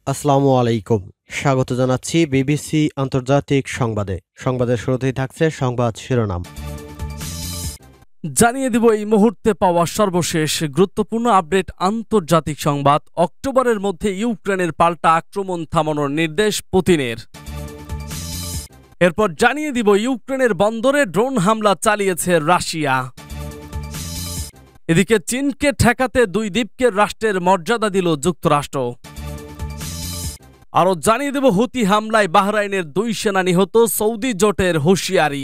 আসসালামু আলাইকুম। স্বাগত জানাচ্ছি বিবিসি আন্তর্জাতিক সংবাদে। সংবাদের শুরুতেই থাকছে সংবাদ শিরোনাম। জানিয়ে দিব এই মুহূর্তে পাওয়া সর্বশেষ গুরুত্বপূর্ণ আপডেট আন্তর্জাতিক সংবাদ। অক্টোবরের মধ্যে ইউক্রেনের পাল্টা আক্রমণ থামানোর নির্দেশ পুতিনের। এরপর জানিয়ে দিব ইউক্রেনের বন্দরে ড্রোন হামলা চালিয়েছে রাশিয়া। এদিকে চীনকে ঠেকাতে দুই দ্বীপকে রাষ্ট্রের মর্যাদা দিল যুক্তরাষ্ট্র। আরো জানিয়ে দেব হুতি হামলায় বাহরাইনের 2 সেনা নিহত, সৌদি জোটের হুঁশিয়ারি।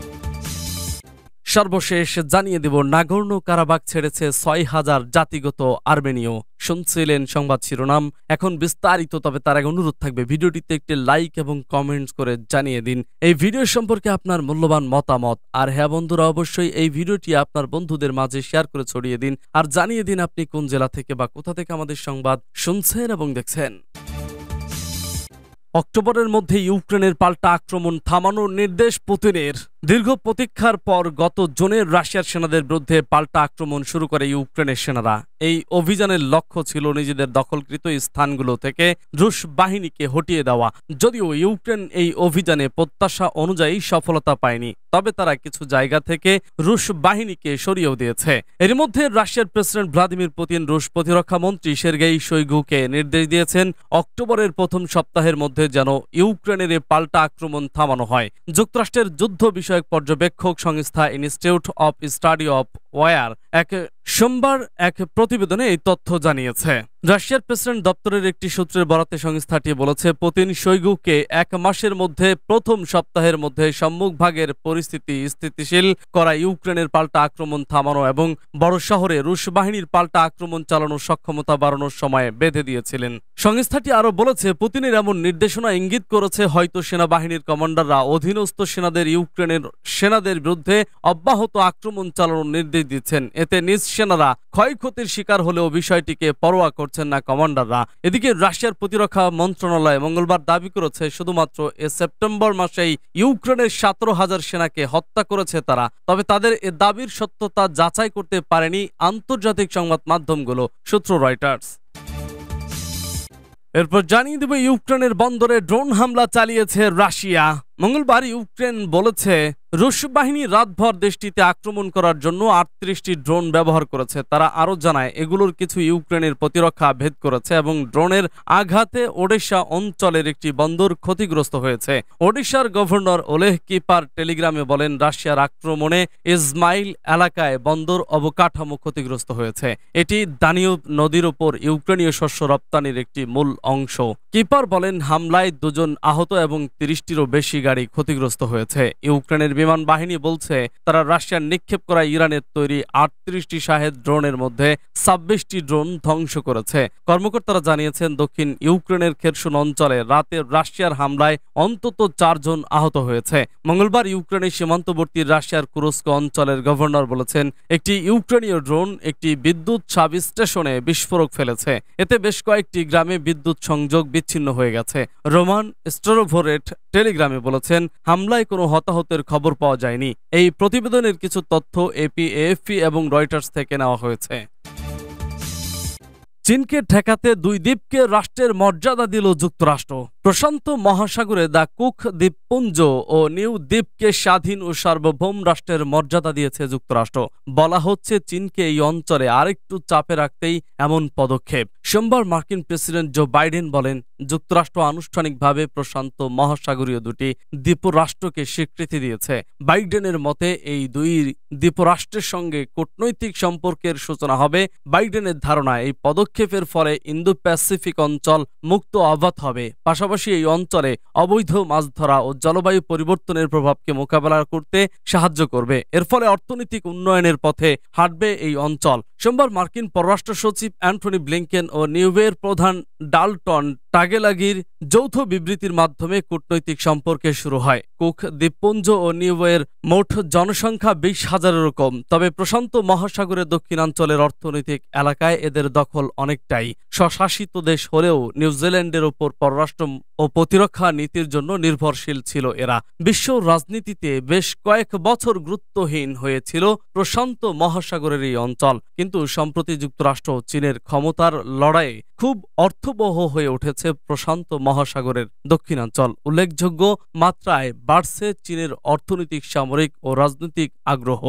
সর্বশেষ জানিয়ে দেব নাগর্নো কারাবাখ ছেড়েছে 6000 জাতিগত আর্মেনীয়। শুনছিলেন সংবাদ শিরোনাম, এখন বিস্তারিত। তবে তার আগে অনুরোধ থাকবে ভিডিওটিতে একটি লাইক এবং কমেন্টস করে জানিয়ে দিন এই ভিডিও সম্পর্কে আপনার মূল্যবান মতামত। আর হ্যাঁ বন্ধুরা, অবশ্যই এই ভিডিওটি আপনার বন্ধুদের মাঝে শেয়ার করে ছড়িয়ে দিন আর জানিয়ে দিন আপনি কোন জেলা থেকে বা কোথা থেকে আমাদের সংবাদ শুনছেন এবং দেখছেন। অক্টোবরের মধ্যে ইউক্রেনের পাল্টা আক্রমণ থামানোর নির্দেশ পুতিনের। দীর্ঘ প্রতীক্ষার পর গত জুনে রাশিয়ার সেনাদের বিরুদ্ধে পাল্টা আক্রমণ শুরু করে ইউক্রেনের সেনারা। এই অভিযানের লক্ষ্য ছিল নিজেদের দখলকৃত স্থানগুলো থেকে রুশ বাহিনীকে হটিয়ে দেওয়া। যদিও ইউক্রেন এই অভিযানে প্রত্যাশা অনুযায়ী সফলতা পায়নি, তবে তারা কিছু জায়গা থেকে রুশ বাহিনীকে সরিয়েও দিয়েছে। এর মধ্যে রাশিয়ার প্রেসিডেন্ট ভ্লাদিমির পুতিন রুশ প্রতিরক্ষা মন্ত্রী সের্গেই শোইগুকে নির্দেশ দিয়েছেন অক্টোবরের প্রথম সপ্তাহের মধ্যে যেন ইউক্রেনের পাল্টা আক্রমণ থামানো হয়। যুক্তরাষ্ট্রের যুদ্ধ বিষয়ক পর্যবেক্ষক সংস্থা institute of study of war সোমবার এক প্রতিবেদনে এই তথ্য জানিয়েছে। রাশিয়ার প্রেসিডেন্ট দপ্তরের একটি সূত্রের বরাতে সংস্থাটি বলেছে, পুতিন শোইগুকে 1 মাসের মধ্যে প্রথম সপ্তাহের মধ্যে সম্মুখভাগের পরিস্থিতি স্থিতিশীল করা, ইউক্রেনের পাল্টা আক্রমণ থামানো এবং বড় শহরে রুশ বাহিনীর পাল্টা আক্রমণ চালানোর সক্ষমতা বাড়ানোর সময় বেঁধে দিয়েছিলেন। সংস্থাটি আরও বলেছে, পুতিনের এমন নির্দেশনা ইঙ্গিত করেছে হয়তো সেনাবাহিনীর কমান্ডাররা অধীনস্থ সেনাদের ইউক্রেনের সেনাদের বিরুদ্ধে অব্যাহত আক্রমণ চালানোর নির্দেশ দিচ্ছেন। এতে নিজ সেনারা ক্ষয়ক্ষতির শিকার হলেও বিষয়টিকে পরোয়া করছেন না কমান্ডাররা। এদিকে রাশিয়ার প্রতিরক্ষা মন্ত্রণালয় মঙ্গলবার দাবি করেছে শুধুমাত্র সেপ্টেম্বর মাসেই ইউক্রেনের 17,000 সেনাকে হত্যা করেছে তারা। তবে তাদের এ দাবির সত্যতা যাচাই করতে পারেনি আন্তর্জাতিক সংবাদ মাধ্যমগুলো, সূত্র রয়টার্স। এরপর জানিয়ে দেব ইউক্রেনের বন্দরে ড্রোন হামলা চালিয়েছে রাশিয়া। মঙ্গলবার ইউক্রেন বলেছে রুশ বাহিনী রাতভর দেশটিতে আক্রমণ করার জন্য 38টি ড্রোন ব্যবহার করেছে। তারা আরও জানায় এগুলোর কিছু ইউক্রেনের প্রতিরক্ষা ভেদ করেছে এবং ড্রোনের আঘাতে ওডেশা অঞ্চলের একটি বন্দর ক্ষতিগ্রস্ত হয়েছে। ওডিশার গভর্নর ওলেহ কিপার টেলিগ্রামে বলেন, রাশিয়ার আক্রমণে ইসমাইল এলাকায় বন্দর অবকাঠামো ক্ষতিগ্রস্ত হয়েছে। এটি দানিউব নদীর উপর ইউক্রেনীয় শস্য রপ্তানির একটি মূল অংশ। কিপার বলেন, হামলায় 2 জন আহত এবং 30টিরও বেশি গাড়ি ক্ষতিগ্রস্ত হয়েছে। ইউক্রেনের বিমান বাহিনী বলছে তারা রাশিয়ার নিক্ষেপ করা ইরানের তৈরি 38টি শাহেদ ড্রোনের মধ্যে 26টি ড্রোন ধ্বংস করেছে। কর্মকর্তারা জানিয়েছেন দক্ষিণ ইউক্রেনের খেরসুন অঞ্চলে রাতে রাশিয়ার হামলায় অন্তত 4 জন আহত হয়েছে। মঙ্গলবার ইউক্রেনের সীমান্তবর্তী রাশিয়ার কুরস্ক অঞ্চলের গভর্নর বলেছেন একটি ইউক্রেনীয় ড্রোন একটি বিদ্যুৎ সাবস্টেশনে বিস্ফোরক ফেলেছে। এতে বেশ কয়েকটি গ্রামে বিদ্যুৎ সংযোগ বিচ্ছিন্ন হয়ে গেছে। রোমান স্টোরোভোরেট টেলিগ্রামে বলেছেন হামলায় কোনো হতাহতের খবর পাওয়া যায়নি। এই প্রতিবেদনের কিছু তথ্য এপি, এএফপি এবং রয়টার্স থেকে নেওয়া হয়েছে। চীনকে ঠেকাতে দুই দ্বীপকে রাষ্ট্রের মর্যাদা দিল যুক্তরাষ্ট্র। প্রশান্ত মহাসাগরে দ্য কুক দ্বীপপুঞ্জ ও নিউ দ্বীপকে স্বাধীন ও সার্বভৌম রাষ্ট্রের মর্যাদা দিয়েছে যুক্তরাষ্ট্র। বলা হচ্ছে চীনকে এই অঞ্চলে আরেকটু চাপে রাখতেই এমন পদক্ষেপ। সোমবার মার্কিন প্রেসিডেন্ট জো বাইডেন বলেন, যুক্তরাষ্ট্র আনুষ্ঠানিকভাবে প্রশান্ত মহাসাগরীয় দুটি দ্বীপরাষ্ট্রকে স্বীকৃতি দিয়েছে। বাইডেনের মতে এই দুই দ্বীপরাষ্ট্রের সঙ্গে কূটনৈতিক সম্পর্কের সূচনা হবে। বাইডেনের ধারণা এই পদক্ষেপের ফলে ইন্দো প্যাসিফিক অঞ্চল মুক্ত অবাধ হবে। পাশাপাশি এই অঞ্চলে অবৈধ মাছ ধরা ও জলবায়ু পরিবর্তনের প্রভাবকে মোকাবেলা করতে সাহায্য করবে। এর ফলে অর্থনৈতিক উন্নয়নের পথে হাঁটবে এই অঞ্চল। সোমবার মার্কিন পররাষ্ট্র সচিব অ্যান্টনি ব্লিংকেন ও নিউওয়ের প্রধান ডাল্টন টাগেলাগির যৌথ বিবৃতির মাধ্যমে কূটনৈতিক সম্পর্কে শুরু হয়। কুক দ্বীপপুঞ্জ ও নিউওয়ের মোট জনসংখ্যা 20,000-এরও কম। তবে প্রশান্ত মহাসাগরের দক্ষিণাঞ্চলের অর্থনৈতিক এলাকায় এদের দখল অনেকটাই। স্বশাসিত দেশ হলেও নিউজিল্যান্ডের ওপর পররাষ্ট্র ও প্রতিরক্ষা নীতির জন্য নির্ভরশীল ছিল এরা। বিশ্ব রাজনীতিতে বেশ কয়েক বছর গুরুত্বহীন হয়েছিল প্রশান্ত মহাসাগরের এই অঞ্চল, কিন্তু কিন্তু সম্প্রতি যুক্তরাষ্ট্র চীনের ক্ষমতার লড়াইয়ে খুব অর্থবহ হয়ে উঠেছে প্রশান্ত মহাসাগরের দক্ষিণাঞ্চল। উল্লেখযোগ্য মাত্রায় বাড়ছে চীনের অর্থনৈতিক, সামরিক ও রাজনৈতিক আগ্রহ।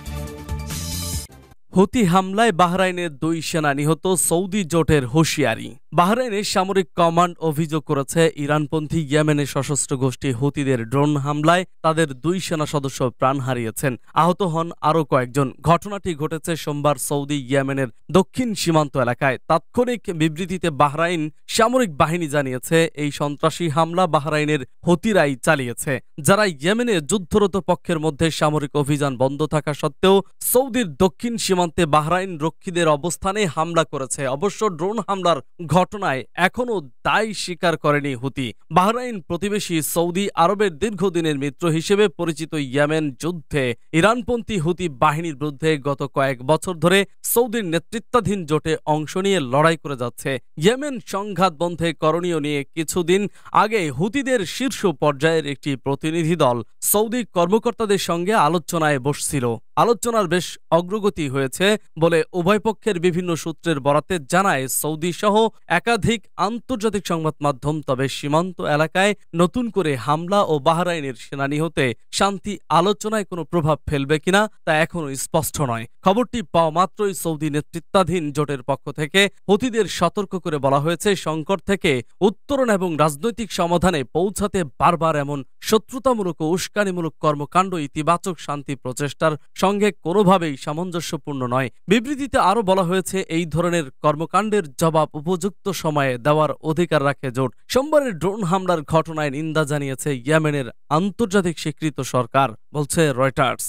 হুতি হামলায় বাহরাইনের 2 সেনা নিহত, সৌদি জোটের হুঁশিয়ারি। বাহরাইনের সামরিক কমান্ড অভিযোগ করেছে ইরানপন্থী ইয়েমেনের সশস্ত্র গোষ্ঠী হুতিদের ড্রোন হামলায় তাদের 2 সেনা সদস্য প্রাণ হারিয়েছেন, আহত হন আরও কয়েকজন। ঘটনাটি ঘটেছে সোমবার সৌদি ইয়েমেনের দক্ষিণ সীমান্ত এলাকায়। তাৎক্ষণিক বিবৃতিতে বাহরাইন সামরিক বাহিনী জানিয়েছে এই সন্ত্রাসী হামলা বাহরাইনের হুতিরাই চালিয়েছে, যারা ইয়েমেনের যুদ্ধরত পক্ষের মধ্যে সামরিক অভিযান বন্ধ থাকা সত্ত্বেও সৌদির দক্ষিণ সীমান্তে বাহরাইন রক্ষীদের অবস্থানে হামলা করেছে। অবশ্য ড্রোন হামলার ঘটনায় এখনও দায় স্বীকার করেনি হুতি। বাহরাইন প্রতিবেশী সৌদি আরবের দীর্ঘদিনের মিত্র হিসেবে পরিচিত ইয়েমেন যুদ্ধে ইরানপন্থী হুতি বাহিনীর বিরুদ্ধে গত কয়েক বছর ধরে সৌদির নেতৃত্বাধীন জোটে অংশ নিয়ে লড়াই করে যাচ্ছে। ইয়েমেন সংঘাত বন্ধে করণীয় নিয়ে কিছুদিন আগে হুতিদের শীর্ষ পর্যায়ের একটি প্রতিনিধি দল সৌদি কর্মকর্তাদের সঙ্গে আলোচনায় বসছিল। আলোচনার বেশ অগ্রগতি হয়েছে বলে উভয় পক্ষের বিভিন্ন সূত্রের বরাতে জানায় সৌদি সহ একাধিক আন্তর্জাতিক সংবাদ মাধ্যম। তবে সীমান্ত এলাকায় নতুন করে হামলা ও বাহরাইনের সেনা নিহতে শান্তি আলোচনায় কোনো প্রভাব ফেলবে কিনা তা এখনো স্পষ্ট নয়। খবরটি পাওয়া মাত্রই সৌদি নেতৃত্বাধীন জোটের পক্ষ থেকে হুতিদের সতর্ক করে বলা হয়েছে, সংকট থেকে উত্তরণ এবং রাজনৈতিক সমাধানে পৌঁছাতে বারবার এমন শত্রুতামূলক ও উস্কানিমূলক কর্মকাণ্ড ইতিবাচক শান্তি প্রচেষ্টার সঙ্গে কোনোভাবেই সামঞ্জস্যপূর্ণ নয়। বিবৃতিতে আরও বলা হয়েছে, এই ধরনের কর্মকাণ্ডের জবাব উপযুক্ত সময়ে দেওয়ার অধিকার রাখে জোট। সোমবারের ড্রোন হামলার ঘটনায় নিন্দা জানিয়েছে ইয়েমেনের আন্তর্জাতিক স্বীকৃত সরকার, বলছে রয়টার্স।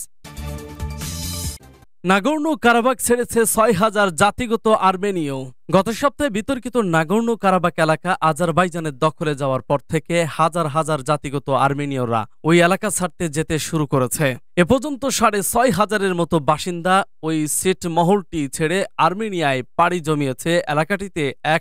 নাগোর্নো কারাবাখ ছেড়েছে 6,000 জাতিগত আর্মেনীয়। গত সপ্তাহে বিতর্কিত নাগোর্নো কারাবাখ এলাকা আজারবাইজানের দখলে যাওয়ার পর থেকে হাজার হাজার জাতিগত আর্মেনীয়রা ওই এলাকা ছাড়তে যেতে শুরু করেছে। এ পর্যন্ত 6,500-এর মতো বাসিন্দা ওই ছিটমহলটি ছেড়ে আর্মেনিয়ায় পাড়ি জমিয়েছে। এলাকাটিতে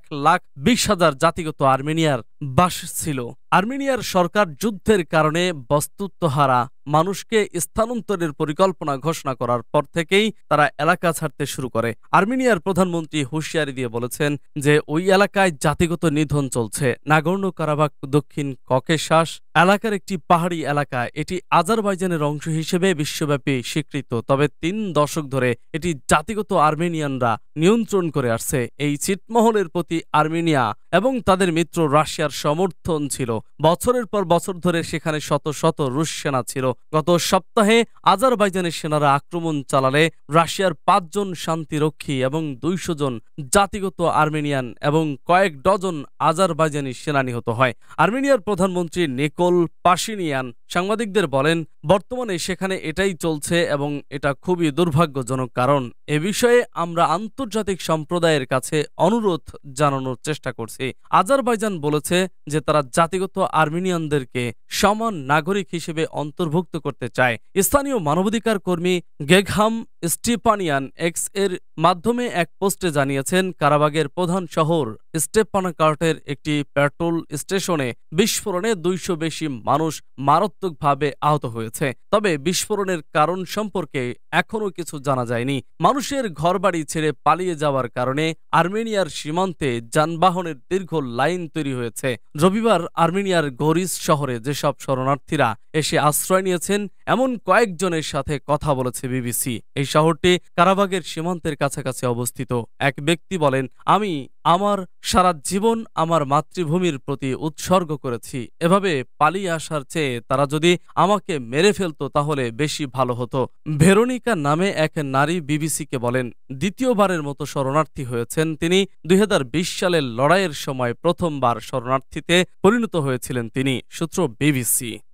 1,20,000 জাতিগত আর্মেনিয়ার বাস ছিল। আর্মেনিয়ার সরকার যুদ্ধের কারণে বস্তুত্বহারা মানুষকে স্থানান্তরের পরিকল্পনা ঘোষণা করার পর থেকেই তারা এলাকা ছাড়তে শুরু করে। আর্মেনিয়ার প্রধানমন্ত্রী হুঁশিয়ারি দিয়ে বলেছেন যে ওই এলাকায় জাতিগত নিধন চলছে। নাগোর্নো কারাবাখ দক্ষিণ ককেশাস এলাকার একটি পাহাড়ি এলাকা। এটি আজারবাইজানের অংশ হিসেবে বিশ্বব্যাপী স্বীকৃত, তবে 3 দশক ধরে এটি জাতিগত আর্মেনিয়ানরা নিয়ন্ত্রণ করে আসছে। এই ছিটমহলের প্রতি আর্মেনিয়া এবং তাদের মিত্র রাশিয়ার সমর্থন ছিল। বছরের পর বছর ধরে সেখানে শত শত রুশ সেনা ছিল। গত সপ্তাহে আজারবাইজানের সেনারা আক্রমণ চালালে রাশিয়ার 5 জন শান্তিরক্ষী এবং 200 জন জাতিগত আর্মেনিয়ান এবং কয়েক ডজন আজারবাইজানি সেনা নিহত হয়। আর্মেনিয়ার প্রধানমন্ত্রী নিকোল পাশিনিয়ান সাংবাদিকদের বলেন, বর্তমানে সেখানে এটাই চলছে এবং এটা খুবই দুর্ভাগ্যজনক। কারণ এ বিষয়ে আমরা আন্তর্জাতিক সম্প্রদায়ের কাছে অনুরোধ জানানোর চেষ্টা করছি। আজারবাইজান বলেছে যে তারা জাতিগত আর্মেনিয়ানদেরকে সমান নাগরিক হিসেবে অন্তর্ভুক্ত করতে চায়। স্থানীয় মানবাধিকার কর্মী গেঘাম স্টিপানিয়ান এক্স এর মাধ্যমে এক পোস্টে জানিয়েছেন, কারাবাগের প্রধান শহর স্টেপানাকার্টের একটি পেট্রোল স্টেশনে বিস্ফোরণে 200 বেশি মানুষ মারাত্মকভাবে আহত হয়েছে। তবে বিস্ফোরণের কারণ সম্পর্কে এখনও কিছু জানা যায়নি। মানুষের ঘরবাড়ি ছেড়ে পালিয়ে যাওয়ার কারণে আর্মেনিয়ার সীমান্তে যানবাহনের দীর্ঘ লাইন তৈরি হয়েছে। রবিবার আর্মেনিয়ার গরিস শহরে যেসব শরণার্থীরা এসে আশ্রয় নিয়েছেন এমন কয়েকজনের সাথে কথা বলেছে বিবিসি। এই শহরটি কারাবাগের সীমান্তের কাছাকাছি অবস্থিত। এক ব্যক্তি বলেন, আমি আমার সারা জীবন আমার মাতৃভূমির প্রতি উৎসর্গ করেছি। এভাবে পালিয়ে আসার চেয়ে তারা যদি আমাকে মেরে ফেলতো তাহলে বেশি ভালো হতো। ভেরোনিকা নামে এক নারী বিবিসিকে বলেন, দ্বিতীয়বারের মতো শরণার্থী হয়েছেন তিনি। 2020 সালের লড়াইয়ের সময় প্রথমবার শরণার্থীতে পরিণত হয়েছিলেন তিনি। সূত্র বিবিসি।